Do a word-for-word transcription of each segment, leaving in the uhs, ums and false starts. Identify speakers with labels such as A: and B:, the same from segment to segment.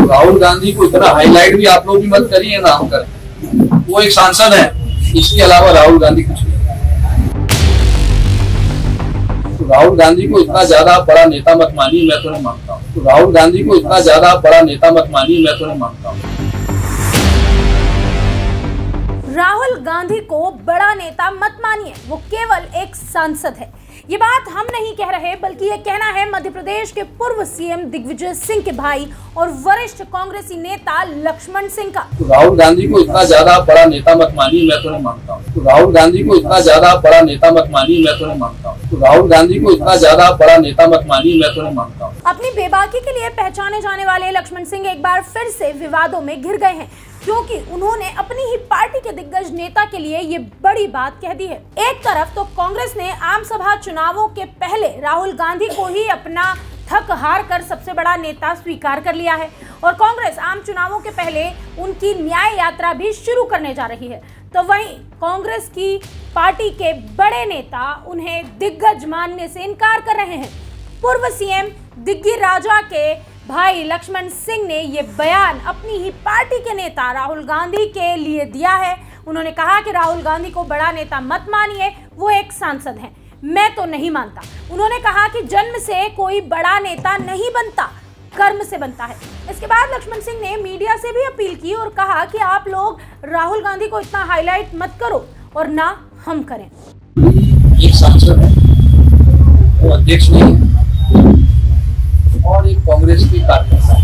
A: राहुल गांधी को इतना हाईलाइट भी आप लोग भी मत करिए नाम कर, वो एक सांसद है, इसके अलावा राहुल गांधी कुछ नहीं। तो राहुल गांधी को इतना ज्यादा बड़ा नेता मत मानिए, मैं तो नहीं मानता हूँ। तो राहुल गांधी को इतना ज्यादा बड़ा नेता मत मानिए, मैं तो नहीं मानता हूँ।
B: राहुल गांधी को बड़ा नेता मत मानिए, वो केवल एक सांसद है। ये बात हम नहीं कह रहे, बल्कि ये कहना है मध्य प्रदेश के पूर्व सीएम दिग्विजय सिंह के भाई और वरिष्ठ कांग्रेसी नेता लक्ष्मण सिंह का।
A: तो राहुल गांधी को इतना ज्यादा बड़ा नेता मत मानिए, मैं तो नहीं मानता हूँ। तो राहुल गांधी को इतना ज्यादा बड़ा नेता मत मानिए, मैं तो नहीं मानता हूँ। तो राहुल गांधी को इतना ज्यादा बड़ा नेता मत मानिए, मैं तो नहीं मानता हूँ।
B: अपनी बेबाकी के लिए पहचाने जाने वाले लक्ष्मण सिंह एक बार फिर से विवादों में घिर गए हैं, क्योंकि उन्होंने अपनी ही पार्टी के दिग्गज नेता के लिए ये बड़ी बात कह दी है। एक तरफ तो कांग्रेस ने आम सभा चुनावों के पहले राहुल गांधी को ही अपना थक हार कर सबसे बड़ा नेता स्वीकार कर लिया है, और कांग्रेस आम चुनावों के पहले उनकी न्याय यात्रा भी शुरू करने जा रही है। तो वहीं कांग्रेस की पार्टी के बड़े नेता उन्हें दिग्गज मानने से इनकार कर रहे हैं। पूर्व सीएम दिग्गी राजा के भाई लक्ष्मण सिंह ने ये बयान अपनी ही पार्टी के नेता राहुल गांधी के लिए दिया है। उन्होंने कहा कि राहुल गांधी को बड़ा नेता मत मानिए, वो एक सांसद हैं, मैं तो नहीं मानता। उन्होंने कहा कि जन्म से कोई बड़ा नेता नहीं बनता, कर्म से बनता है। इसके बाद लक्ष्मण सिंह ने मीडिया से भी अपील की और कहा कि आप लोग राहुल गांधी को इतना हाईलाइट मत करो और ना हम करें।
A: एक सांसद है, वो अध्यक्ष नहीं है, और एक कांग्रेस की कार्यकर्ता,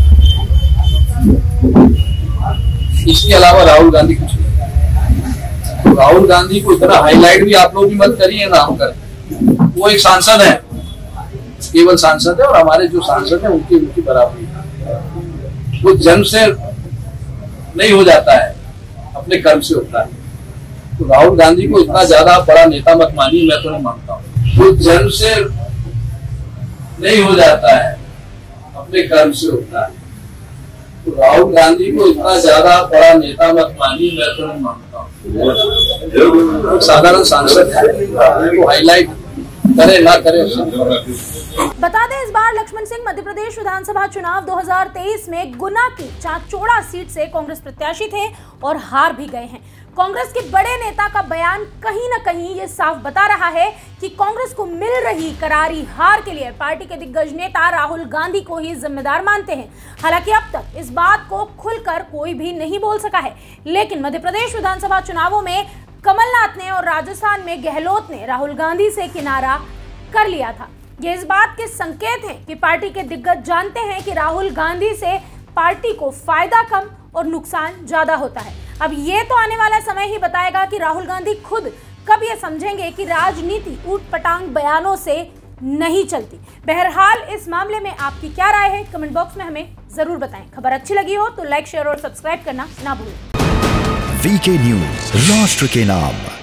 A: इसके अलावा राहुल गांधी कुछ नहीं। तो राहुल गांधी को इतना हाईलाइट भी आप लोग भी मत करिए नाम कर, वो एक सांसद है, केवल सांसद है, और हमारे जो सांसद हैं उनकी उनकी बराबरी है। वो जन्म से नहीं हो जाता है, अपने कर्म से होता है। तो राहुल गांधी को इतना ज्यादा बड़ा नेता मत मानिए, मैं तो नहीं मानता हूँ। वो जन्म से नहीं हो जाता है, अपने कर्म से होता है। तो राहुल गांधी को इतना ज्यादा बड़ा नेता मत मानिए, मैं तो नहीं मानता हूँ। साधारण सांसद है, वो हाईलाइट करे ना करे।
B: बता दें, इस बार लक्ष्मण सिंह मध्य प्रदेश विधानसभा चुनाव दो हज़ार तेईस में गुना की चांचौड़ा सीट से कांग्रेस प्रत्याशी थे और हार भी गए हैं। कांग्रेस के बड़े नेता का बयान कहीं न कहीं ये साफ बता रहा है कि कांग्रेस को मिल रही करारी हार के लिए पार्टी के दिग्गज नेता राहुल गांधी को ही जिम्मेदार मानते हैं। हालांकि अब तक इस बात को खुलकर कोई भी नहीं बोल सका है, लेकिन मध्य प्रदेश विधानसभा चुनावों में कमलनाथ ने और राजस्थान में गहलोत ने राहुल गांधी से किनारा कर लिया था। ये इस बात के संकेत हैं कि पार्टी के दिग्गज जानते हैं कि राहुल गांधी से पार्टी को फायदा कम और नुकसान ज्यादा होता है। अब ये तो आने वाला समय ही बताएगा कि राहुल गांधी खुद कब ये समझेंगे कि राजनीति ऊट-पटांग बयानों से नहीं चलती। बहरहाल इस मामले में आपकी क्या राय है, कमेंट बॉक्स में हमें जरूर बताएं। खबर अच्छी लगी हो तो लाइक, शेयर और सब्सक्राइब करना ना भूलें।
C: वीके न्यूज, राष्ट्र के नाम।